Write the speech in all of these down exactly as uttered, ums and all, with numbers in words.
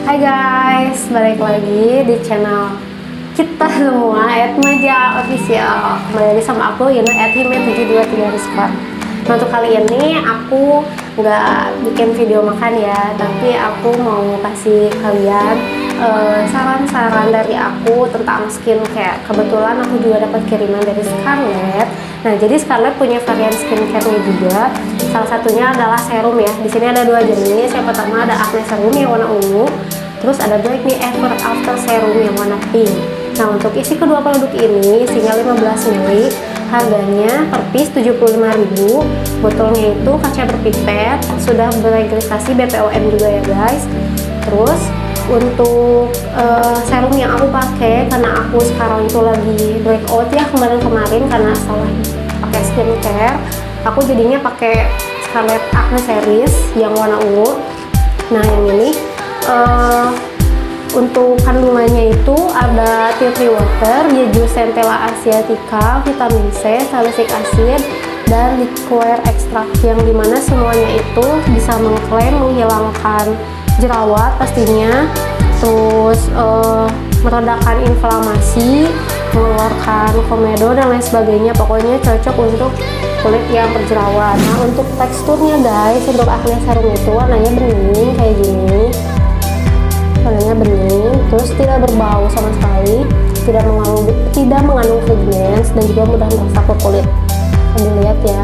Hai guys, balik lagi di channel kita semua Atmaja Official. Kembali lagi sama aku Yuna at hime tujuh dua tiga underscore. Nah, untuk kali ini aku nggak bikin video makan ya, tapi aku mau kasih kalian uh, saran-saran dari aku tentang skincare. Kebetulan aku juga dapat kiriman dari Scarlett. Nah, jadi Scarlett punya varian skincare-nya juga. Salah satunya adalah serum ya. Di sini ada dua jenis. Yang pertama ada acne serum yang warna ungu. Terus ada Black Me Ever After Serum yang warna pink. Nah, untuk isi kedua produk ini single lima belas mililiter, harganya per piece tujuh puluh lima ribu. Botolnya itu kaca berpipet, sudah beregistrasi B P O M juga ya guys. Terus untuk uh, serum yang aku pakai, karena aku sekarang itu lagi breakout ya kemarin-kemarin karena salah pakai skincare, aku jadinya pakai Scarlett Acne Series yang warna ungu. Nah, yang ini uh, untuk kandungannya itu ada tea tree water, jeju centella asiatica, vitamin C, salicylic acid, dan liqueur extract, yang dimana semuanya itu bisa mengklaim menghilangkan jerawat pastinya, terus uh, meredakan inflamasi, mengeluarkan komedo dan lain sebagainya. Pokoknya cocok untuk kulit yang berjerawat. Nah, untuk teksturnya guys, untuk acne serum itu warnanya bening kayak gini, warnanya bening, terus tidak berbau sama sekali, tidak mengandung tidak mengandung fragrance, dan juga mudah meresap ke kulit. Kalian lihat ya.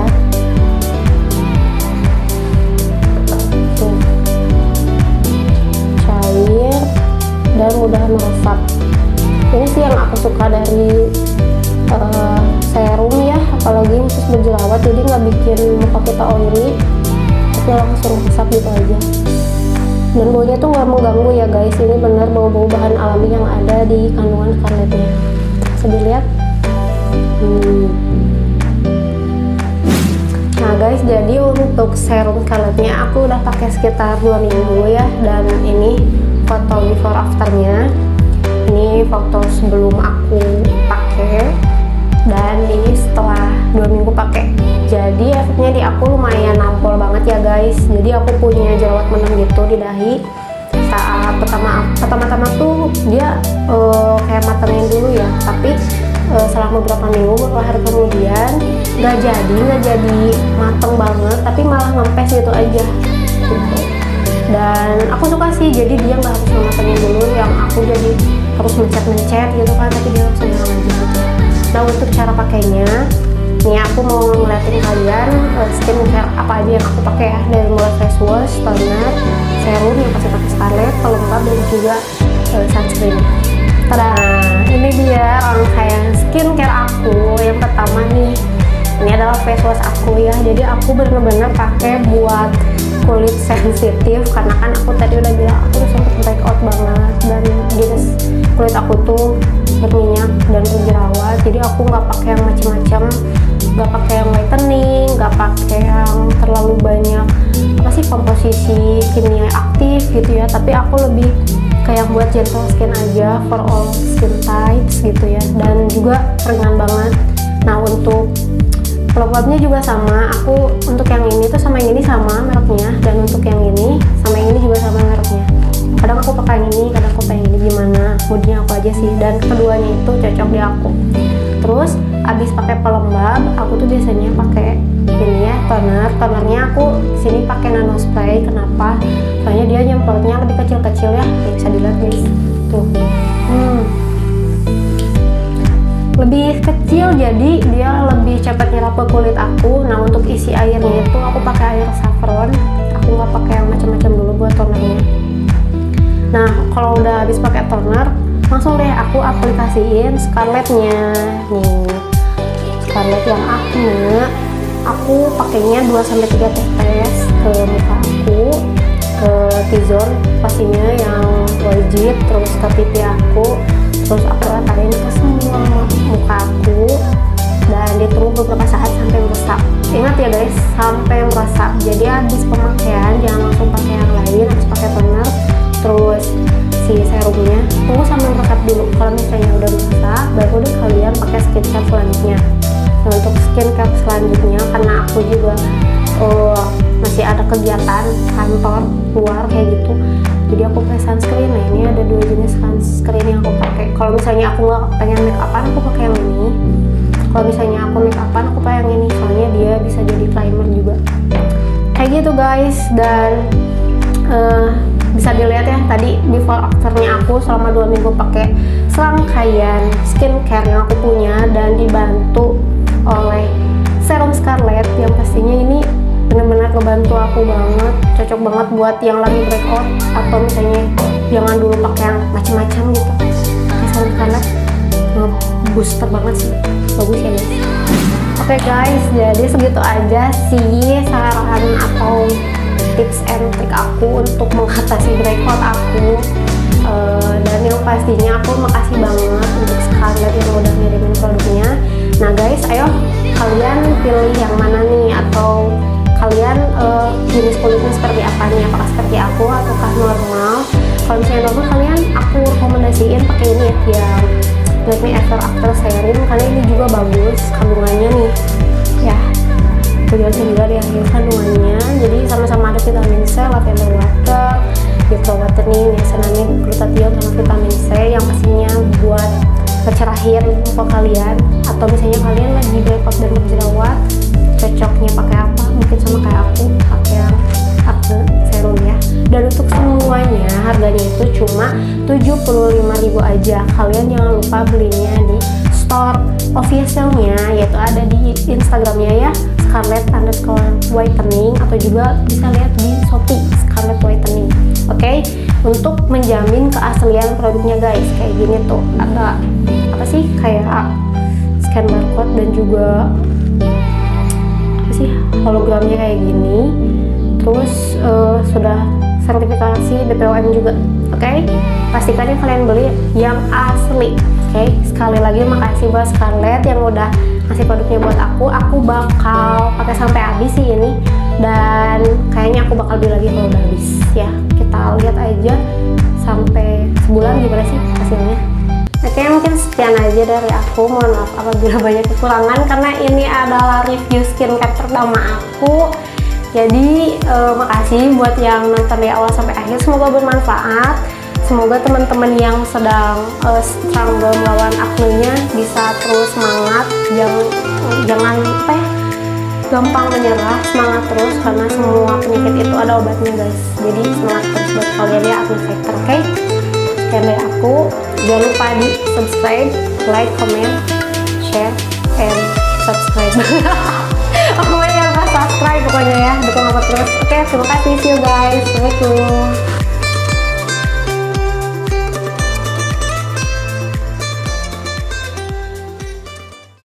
Tuh. Cair dan mudah meresap. Ini sih yang aku suka dari uh, serum ya, apalagi khusus berjerawat, jadi nggak bikin muka kita oily, tapi langsung meresap gitu aja. Dan baunya tuh nggak mengganggu ya guys, ini benar bau-bau bahan alami yang ada di kandungan Scarlettnya. Bisa dilihat. Hmm. Nah guys, jadi untuk serum Scarlettnya aku udah pakai sekitar dua minggu ya, dan ini foto before afternya. Ini foto sebelum aku pakai, dan ini setelah dua minggu pakai. Jadi efeknya di aku lumayan nampol banget ya guys. Jadi aku punya jerawat menang gitu di dahi. Saat pertama pertama-tama tuh dia uh, kayak matengin dulu ya, tapi uh, selama beberapa minggu beberapa hari kemudian nggak jadi nggak jadi mateng banget, tapi malah ngempes gitu aja gitu. Dan aku suka sih, jadi dia nggak harus matengin dulu yang aku jadi harus mencet-mencet gitu kan, tapi dia langsung hilang aja gitu. Nah, untuk cara pakainya, nih aku mau ngeliatin kalian uh, skincare apa aja yang aku pakai ya, dari mulai face wash, toner, serum yang pasti pakai Scarlett, pelembab, dan juga uh, sunscreen. Tada, ini dia rangkaian skincare aku. Yang pertama nih, ini adalah face wash aku ya. Jadi aku bener-bener pakai buat kulit sensitif, karena kan aku tadi udah bilang aku udah sempet breakout banget, dan jenis kulit aku tuh berminyak dan berjerawat. Jadi aku nggak pakai yang macam-macam, nggak pakai yang whitening, nggak pakai yang terlalu banyak apa sih komposisi kimia aktif gitu ya, tapi aku lebih kayak buat gentle skin aja, for all skin types gitu ya, dan juga ringan banget. Nah, untuk pelembabnya juga sama, aku untuk yang ini tuh sama yang ini sama mereknya, dan untuk yang ini sama yang ini juga sama mereknya. Kadang aku pakai yang ini, kadang aku pakai yang ini, gimana moodnya aku aja sih, dan keduanya itu cocok di aku. Terus abis pakai pelembab, aku tuh biasanya pakai ini ya, toner. Tonernya aku sini pakai nano spray. Kenapa? Soalnya dia nyemprotnya lebih kecil-kecil ya. Ya, bisa dilihat guys, tuh. Hmm. Lebih kecil, jadi dia lebih cepat nyerap ke kulit aku. Nah, untuk isi airnya itu aku pakai air saffron. Aku nggak pakai yang macam-macam dulu buat tonernya. Nah, kalau udah habis pakai toner, langsung deh aku aplikasiin Scarlettnya nih. Scarlett yang acne, aku pakainya dua sampai tiga tetes ke muka aku, ke T-zone pastinya yang wajib, terus ke pipi aku, terus aku ratain ke semua muka aku, dan ditunggu beberapa saat sampai meresap. Ingat ya guys, sampai meresap. Jadi habis pemakaian jangan langsung pakai yang lain, harus pakai toner terus si serumnya, tunggu sampai meresap dulu. Kalau misalnya udah meresap, baru deh kalian pakai skincare selanjutnya. Nah, untuk skincare selanjutnya, karena aku juga uh, masih ada kegiatan kantor luar kayak gitu, jadi aku pakai sunscreen. Nah ini ada dua jenis sunscreen yang aku pakai. Kalau misalnya aku nggak pengen make upan, aku pakai yang ini. Kalau misalnya aku make upan, aku pakai yang ini, soalnya dia bisa jadi primer juga. Kayak gitu guys. Dan uh, bisa dilihat ya tadi before afternya aku selama dua minggu pakai serangkaian skincare yang aku punya, dan dibantu oleh serum Scarlett yang pastinya ini benar-benar ngebantu aku banget, cocok banget buat yang lagi breakout atau misalnya jangan dulu pakai yang macam-macam gitu. Pakai serum Scarlett nge-booster banget sih, bagus ya guys. Oke okay guys, jadi segitu aja sih saran atau tips and trick aku untuk mengatasi breakout aku. Uh, dan yang pastinya aku makasih banget untuk Scarlett yang udah ngirimin produknya. Nah guys, ayo kalian pilih yang mana nih, atau kalian uh, jenis kulitnya seperti apa nih, apakah seperti aku ataukah normal. Kalau misalnya normal, kalian aku rekomendasiin pakai ini ya, yang Lakme Ever After Serum, karena ini juga bagus kandungannya nih ya, penjelasan juga di akhir kandungannya. Jadi sama-sama ada vitamin C, lavender water, diclofenac, niacinamide, glutathione, sama vitamin C yang pastinya buat ngecerahin muka kalian. Atau misalnya kalian lagi breakout dan berjerawat, cocoknya pakai apa? Mungkin sama kayak aku, pakai yang Acne Serum ya. Dan untuk semuanya harganya itu cuma tujuh puluh lima ribu aja. Kalian jangan lupa belinya di store officialnya, yaitu ada di Instagramnya ya, Scarlett underscore whitening, atau juga bisa lihat di Shopee Scarlett whitening. Oke, okay? Untuk menjamin keaslian produknya guys, kayak gini tuh ada apa sih, kayak scan barcode dan juga apa sih hologramnya kayak gini. Terus uh, sudah sertifikasi B P O M juga. Oke, okay? Pastikan ya kalian beli yang asli. Oke, okay? Sekali lagi makasih buat Scarlett yang udah ngasih produknya buat aku. Aku bakal pakai sampai habis sih ini, dan kayaknya aku bakal beli lagi kalau udah habis ya. Kita lihat aja sampai sebulan gimana sih hasilnya. Oke, mungkin sekian aja dari aku. Mohon maaf apabila banyak kekurangan, karena ini adalah review skincare pertama aku. Jadi eh, makasih buat yang nonton dari awal sampai akhir, semoga bermanfaat. Semoga teman-teman yang sedang uh, struggle melawan acne-nya bisa terus semangat, jangan jangan apa ya, gampang menyerah, semangat terus, karena semua penyakit itu ada obatnya guys. Jadi semangat terus buat kalian ya, acne fighter. Oke, okay? Sekian dari aku. Jangan lupa di subscribe, like, comment, share, and subscribe. Aku mau jangan lupa subscribe pokoknya ya, dukung aku terus. Oke, okay, terima kasih, see you guys. Assalamualaikum.